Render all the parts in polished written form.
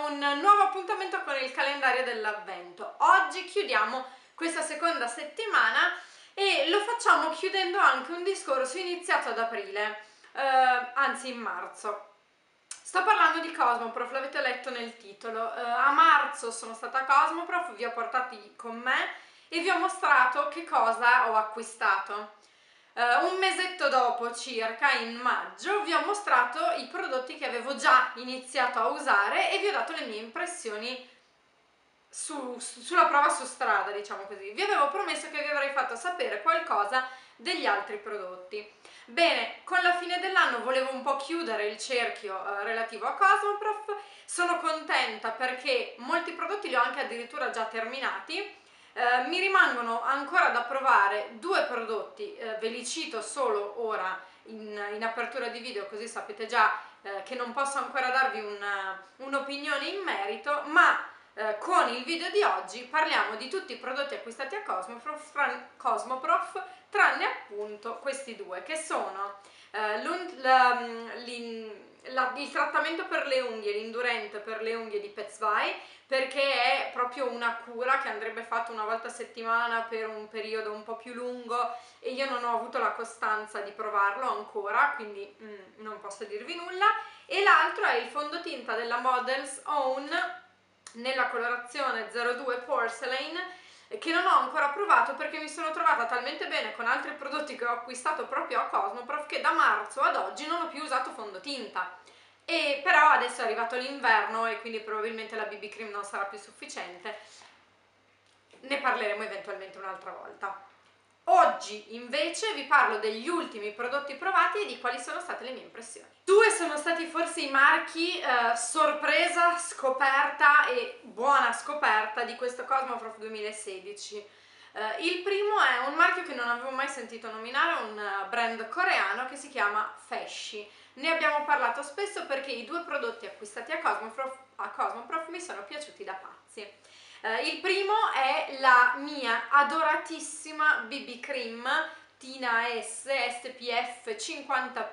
un nuovo appuntamento con il calendario dell'avvento. Oggi chiudiamo questa seconda settimana e lo facciamo chiudendo anche un discorso iniziato ad aprile, anzi in marzo. Sto parlando di Cosmoprof, l'avete letto nel titolo. A marzo sono stata a Cosmoprof, vi ho portati con me e vi ho mostrato che cosa ho acquistato. Un mesetto dopo, circa in maggio, vi ho mostrato i prodotti che avevo già iniziato a usare e vi ho dato le mie impressioni sulla prova su strada, diciamo così. Vi avevo promesso che vi avrei fatto sapere qualcosa degli altri prodotti. Bene, con la fine dell'anno volevo un po' chiudere il cerchio relativo a Cosmoprof. Sono contenta perché molti prodotti li ho anche addirittura già terminati. Mi rimangono ancora da provare due prodotti, ve li cito solo ora in apertura di video, così sapete già che non posso ancora darvi un'opinione in merito, ma con il video di oggi parliamo di tutti i prodotti acquistati a Cosmoprof, tranne appunto questi due, che sono il trattamento per le unghie, l'indurente per le unghie di Petzvai, perché è proprio una cura che andrebbe fatta una volta a settimana per un periodo un po' più lungo e io non ho avuto la costanza di provarlo ancora, quindi non posso dirvi nulla. E l'altro è il fondotinta della Models Own nella colorazione 02 Porcelain, che non ho ancora provato perché mi sono trovata talmente bene con altri prodotti che ho acquistato proprio a Cosmoprof che da marzo ad oggi non ho più usato fondotinta. E però adesso è arrivato l'inverno e quindi probabilmente la BB cream non sarà più sufficiente. Ne parleremo eventualmente un'altra volta. Oggi invece vi parlo degli ultimi prodotti provati e di quali sono state le mie impressioni. Due sono stati forse i marchi sorpresa, scoperta e buona scoperta di questo Cosmoprof 2016. Il primo è un marchio che non avevo mai sentito nominare, un brand coreano che si chiama Feshi. Ne abbiamo parlato spesso perché i due prodotti acquistati a Cosmoprof mi sono piaciuti da pazzi. Il primo è la mia adoratissima BB Cream Tina S SPF 50+++,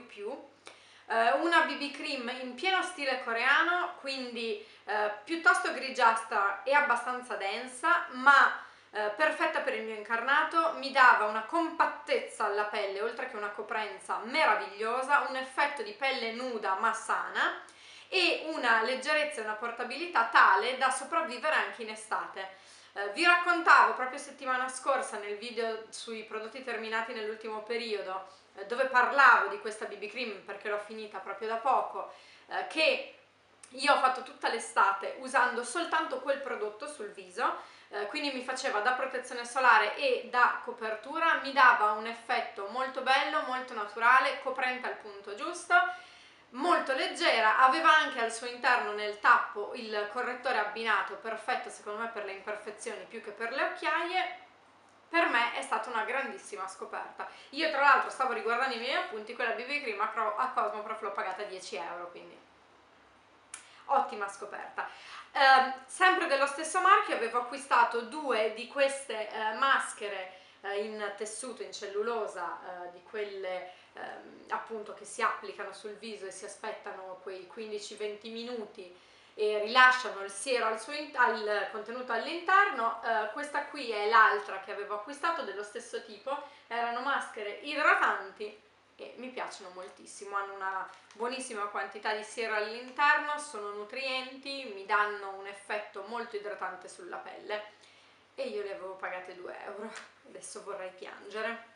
una BB Cream in pieno stile coreano, quindi piuttosto grigiastra e abbastanza densa, ma perfetta per il mio incarnato. Mi dava una compattezza alla pelle, oltre che una coprenza meravigliosa, un effetto di pelle nuda ma sana e una leggerezza e una portabilità tale da sopravvivere anche in estate. Vi raccontavo proprio settimana scorsa nel video sui prodotti terminati nell'ultimo periodo, dove parlavo di questa BB Cream perché l'ho finita proprio da poco, che io ho fatto tutta l'estate usando soltanto quel prodotto sul viso, quindi mi faceva da protezione solare e da copertura, mi dava un effetto molto bello, molto naturale, coprente al punto giusto, molto leggera, aveva anche al suo interno nel tappo il correttore abbinato, perfetto secondo me per le imperfezioni più che per le occhiaie. Per me è stata una grandissima scoperta. Io tra l'altro stavo riguardando i miei appunti, quella BB Cream a Cosmoprof l'ho pagata 10 euro, quindi ottima scoperta. Sempre dello stesso marchio avevo acquistato due di queste maschere in tessuto, in cellulosa, di quelle appunto che si applicano sul viso e si aspettano quei 15-20 minuti e rilasciano il siero al contenuto all'interno. Questa qui è l'altra che avevo acquistato dello stesso tipo, erano maschere idratanti e mi piacciono moltissimo, hanno una buonissima quantità di siero all'interno, sono nutrienti, mi danno un effetto molto idratante sulla pelle e io le avevo pagate 2 euro, adesso vorrei piangere.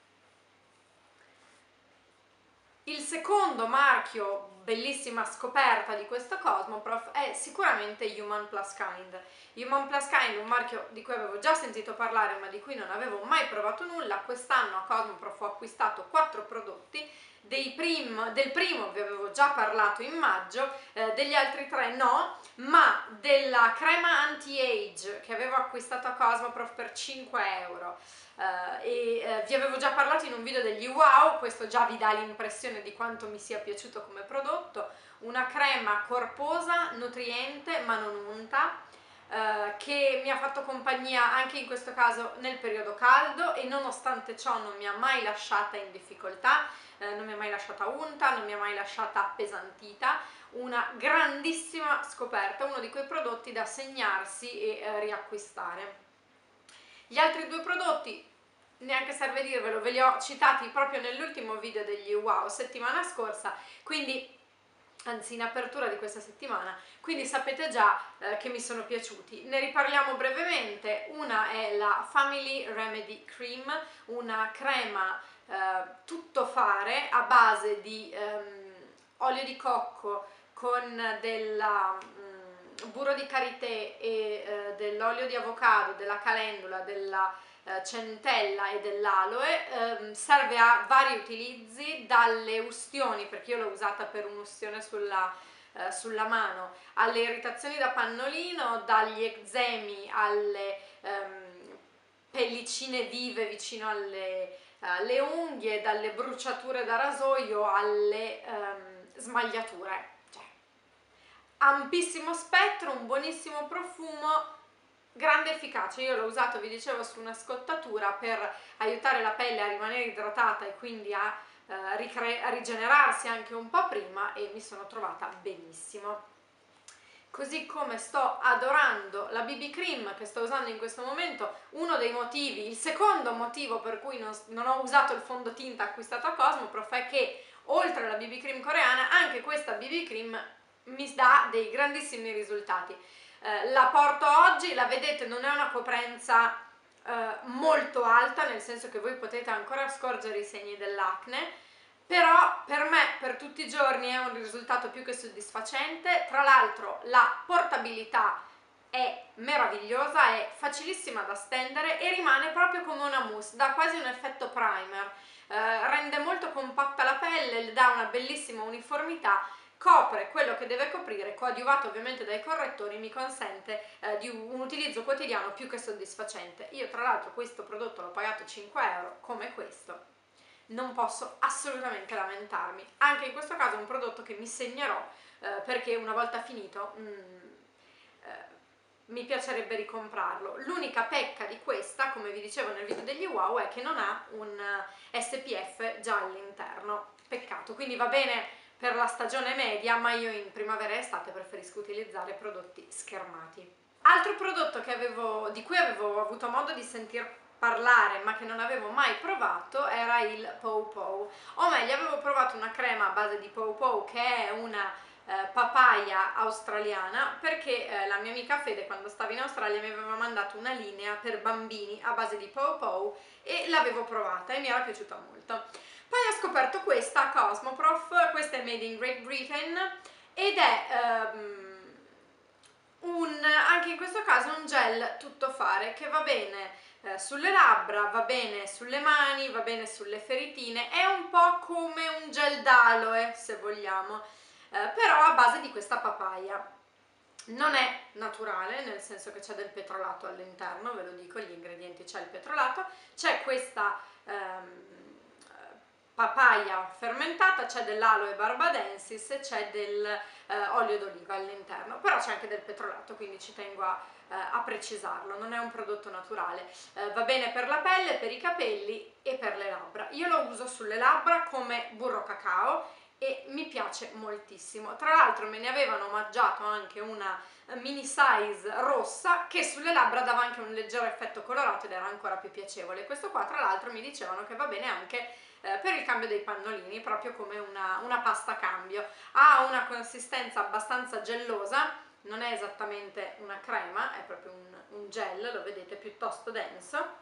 Il secondo marchio, bellissima scoperta di questo Cosmoprof, è sicuramente Human Plus Kind. Human Plus Kind è un marchio di cui avevo già sentito parlare ma di cui non avevo mai provato nulla. Quest'anno a Cosmoprof ho acquistato 4 prodotti, del primo vi avevo già parlato in maggio, degli altri 3 no, ma della crema anti-age che avevo acquistato a Cosmoprof per 5 euro vi avevo già parlato in un video degli wow, questo già vi dà l'impressione di quanto mi sia piaciuto come prodotto. Una crema corposa, nutriente ma non unta, che mi ha fatto compagnia anche in questo caso nel periodo caldo e nonostante ciò non mi ha mai lasciata in difficoltà. non mi ha mai lasciata unta, non mi ha mai lasciata appesantita, una grandissima scoperta, uno di quei prodotti da segnarsi e riacquistare. Gli altri due prodotti, neanche serve dirvelo, ve li ho citati proprio nell'ultimo video degli wow settimana scorsa, quindi anzi in apertura di questa settimana, quindi sapete già che mi sono piaciuti. Ne riparliamo brevemente. Una è la Family Remedy Cream, una crema tuttofare a base di olio di cocco con della burro di karité e dell'olio di avocado, della calendula, della centella e dell'aloe. Serve a vari utilizzi, dalle ustioni, perché io l'ho usata per un'ustione sulla mano, alle irritazioni da pannolino, dagli eczemi alle pellicine vive vicino alle unghie, dalle bruciature da rasoio alle smagliature. Cioè, ampissimo spettro, un buonissimo profumo, grande efficacia. Io l'ho usato, vi dicevo, su una scottatura per aiutare la pelle a rimanere idratata e quindi a rigenerarsi anche un po' prima, e mi sono trovata benissimo. Così come sto adorando la BB Cream che sto usando in questo momento. Uno dei motivi, il secondo motivo per cui non ho usato il fondotinta acquistato a Cosmoprof è che oltre alla BB Cream coreana, anche questa BB Cream mi dà dei grandissimi risultati. La porto oggi, la vedete, non è una coprenza molto alta, nel senso che voi potete ancora scorgere i segni dell'acne, però per me, per tutti i giorni, è un risultato più che soddisfacente. Tra l'altro la portabilità è meravigliosa, è facilissima da stendere e rimane proprio come una mousse, dà quasi un effetto primer, rende molto compatta la pelle, le dà una bellissima uniformità, copre quello che deve coprire, coadiuvato ovviamente dai correttori, mi consente di un utilizzo quotidiano più che soddisfacente. Io tra l'altro questo prodotto l'ho pagato 5 euro, come questo. Non posso assolutamente lamentarmi. Anche in questo caso è un prodotto che mi segnerò perché una volta finito mi piacerebbe ricomprarlo. L'unica pecca di questa, come vi dicevo nel video degli wow, è che non ha un SPF già all'interno. Peccato, quindi va bene per la stagione media, ma io in primavera e estate preferisco utilizzare prodotti schermati. Altro prodotto di cui avevo avuto modo di sentir parlare ma che non avevo mai provato era il Pow Pow, o meglio avevo provato una crema a base di Pow Pow che è una papaya australiana, perché la mia amica Fede, quando stava in Australia, mi aveva mandato una linea per bambini a base di Pow Pow e l'avevo provata e mi era piaciuta molto. Poi ho scoperto questa a Cosmoprof, questa è made in Great Britain ed è anche in questo caso un gel tuttofare che va bene sulle labbra, va bene sulle mani, va bene sulle feritine, è un po' come un gel d'aloe se vogliamo, però a base di questa papaya. Non è naturale, nel senso che c'è del petrolato all'interno, ve lo dico, gli ingredienti, c'è il petrolato, c'è questa papaya fermentata, c'è dell'aloe barbadensis e c'è dell'olio d'oliva all'interno, però c'è anche del petrolato, quindi ci tengo a precisarlo. Non è un prodotto naturale, va bene per la pelle, per i capelli e per le labbra. Io lo uso sulle labbra come burro cacao e mi piace moltissimo. Tra l'altro me ne avevano omaggiato anche una mini size rossa che sulle labbra dava anche un leggero effetto colorato ed era ancora più piacevole. Questo qua tra l'altro mi dicevano che va bene anche per il cambio dei pannolini, proprio come una pasta cambio. Ha una consistenza abbastanza gellosa, non è esattamente una crema, è proprio un gel, lo vedete, piuttosto denso,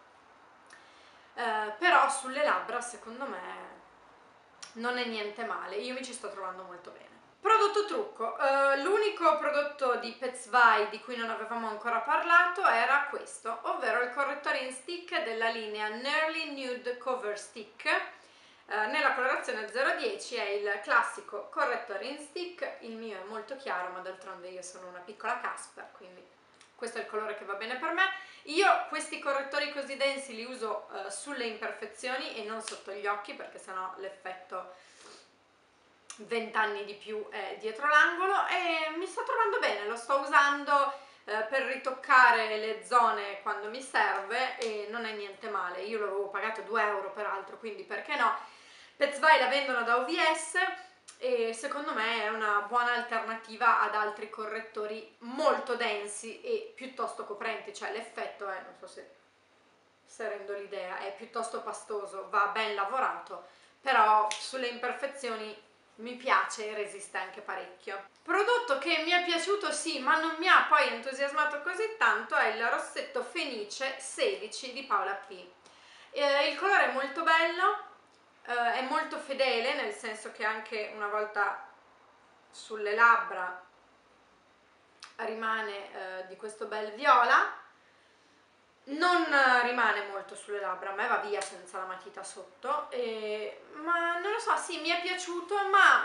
però sulle labbra secondo me non è niente male, io mi ci sto trovando molto bene. Prodotto trucco, l'unico prodotto di Petsvai di cui non avevamo ancora parlato era questo, ovvero il correttore in stick della linea Nearly Nude Cover Stick. Nella colorazione 010 è il classico correttore in stick, il mio è molto chiaro ma d'altronde io sono una piccola Casper, quindi questo è il colore che va bene per me. Io questi correttori così densi li uso sulle imperfezioni e non sotto gli occhi, perché sennò l'effetto 20 anni di più è dietro l'angolo, e mi sto trovando bene, lo sto usando per ritoccare le zone quando mi serve e non è niente male. Io l'avevo pagato 2 euro peraltro, quindi perché no? Petzval la vendono da OVS e secondo me è una buona alternativa ad altri correttori molto densi e piuttosto coprenti, cioè l'effetto è, non so se rendo l'idea, è piuttosto pastoso, va ben lavorato, però sulle imperfezioni mi piace e resiste anche parecchio. Prodotto che mi è piaciuto sì, ma non mi ha poi entusiasmato così tanto è il rossetto Fenice 16 di Paola P. Il colore è molto bello, è molto fedele, nel senso che anche una volta sulle labbra rimane di questo bel viola. Non rimane molto sulle labbra, a me va via senza la matita sotto, ma non lo so, sì, mi è piaciuto, ma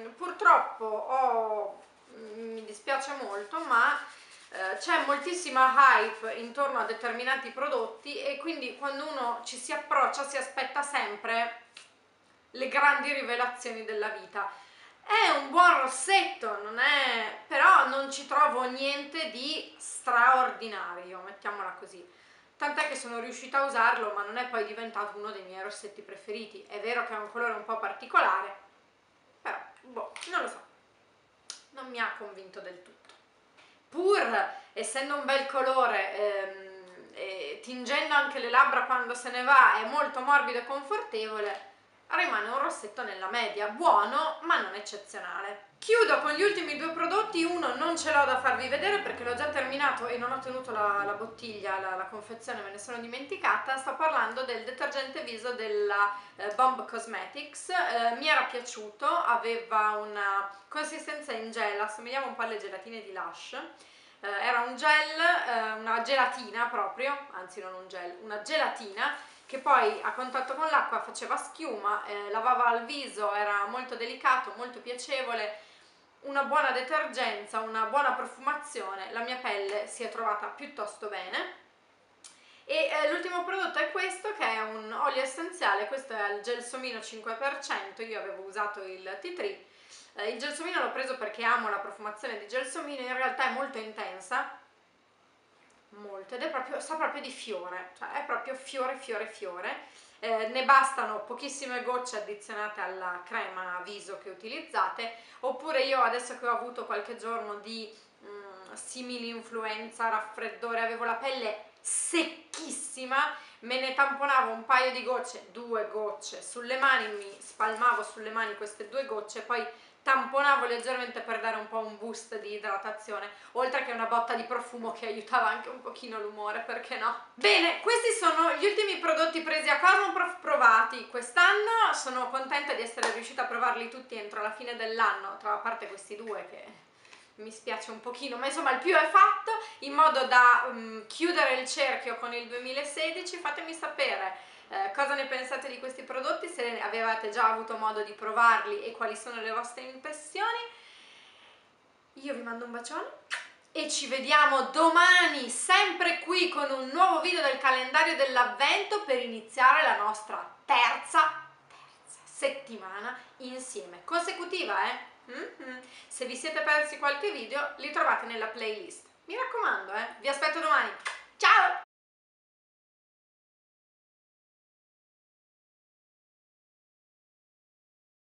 purtroppo mi dispiace molto, ma c'è moltissima hype intorno a determinati prodotti e quindi quando uno ci si approccia si aspetta sempre le grandi rivelazioni della vita. È un buon rossetto, però non ci trovo niente di straordinario, mettiamola così. Tant'è che sono riuscita a usarlo, ma non è poi diventato uno dei miei rossetti preferiti. È vero che ha un colore un po' particolare, però, boh, non lo so, non mi ha convinto del tutto. Pur essendo un bel colore, tingendo anche le labbra quando se ne va, è molto morbido e confortevole, rimane un rossetto nella media, buono ma non eccezionale. Chiudo con gli ultimi due prodotti, uno non ce l'ho da farvi vedere perché l'ho già terminato e non ho tenuto la bottiglia, la confezione, me ne sono dimenticata. Sto parlando del detergente viso della Bomb Cosmetics. Mi era piaciuto, aveva una consistenza in gel, assomigliava un po' alle gelatine di Lush. Era un gel, una gelatina proprio, anzi non un gel, una gelatina che poi a contatto con l'acqua faceva schiuma, lavava il viso, era molto delicato, molto piacevole, una buona detergenza, una buona profumazione, la mia pelle si è trovata piuttosto bene. E l'ultimo prodotto è questo, che è un olio essenziale, questo è il Gelsomino 5%, io avevo usato il Tea Tree. Il Gelsomino l'ho preso perché amo la profumazione di Gelsomino, in realtà è molto intensa, molto, ed è proprio, sa proprio di fiore, cioè è proprio fiore fiore fiore. Ne bastano pochissime gocce addizionate alla crema viso che utilizzate, oppure io adesso che ho avuto qualche giorno di simili influenza, raffreddore, avevo la pelle secchissima, me ne tamponavo un paio di gocce, 2 gocce sulle mani, mi spalmavo sulle mani queste 2 gocce, poi tamponavo leggermente per dare un po' un boost di idratazione, oltre che una botta di profumo che aiutava anche un pochino l'umore, perché no? Bene, questi sono gli ultimi prodotti presi a Cosmoprof provati quest'anno. Sono contenta di essere riuscita a provarli tutti entro la fine dell'anno, tra a parte questi due che mi spiace un pochino, ma insomma il più è fatto, in modo da chiudere il cerchio con il 2016. Fatemi sapere cosa ne pensate di questi prodotti, se avevate già avuto modo di provarli e quali sono le vostre impressioni. Io vi mando un bacione e ci vediamo domani, sempre qui con un nuovo video del calendario dell'avvento per iniziare la nostra terza settimana insieme, consecutiva, Se vi siete persi qualche video li trovate nella playlist. Mi raccomando, vi aspetto domani. Ciao!